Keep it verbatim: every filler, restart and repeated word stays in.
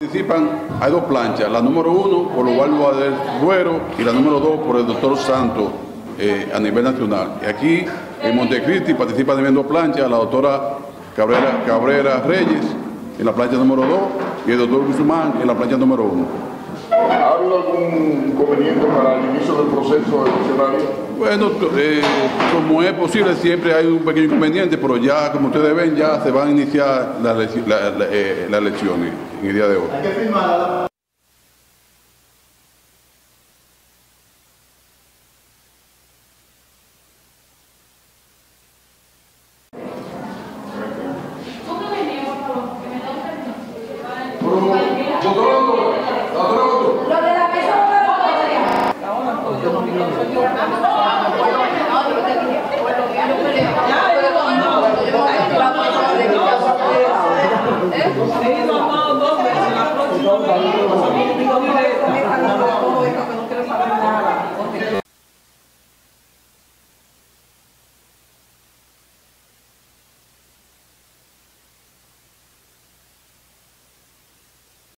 Participan, hay dos planchas, la número uno por Osvaldo del Duero y la número dos por el doctor Santos eh, a nivel nacional. Y aquí en Montecristi participan también dos planchas, la doctora Cabrera, Cabrera Reyes en la plancha número dos y el doctor Guzmán en la plancha número uno. ¿Ha habido algún inconveniente para el inicio del proceso eleccionario? Bueno, eh, como es posible, siempre hay un pequeño inconveniente, pero ya, como ustedes ven, ya se van a iniciar las la, la, eh, la elecciones en el día de hoy. Hay que firmar. He ido a dos veces, la próxima vez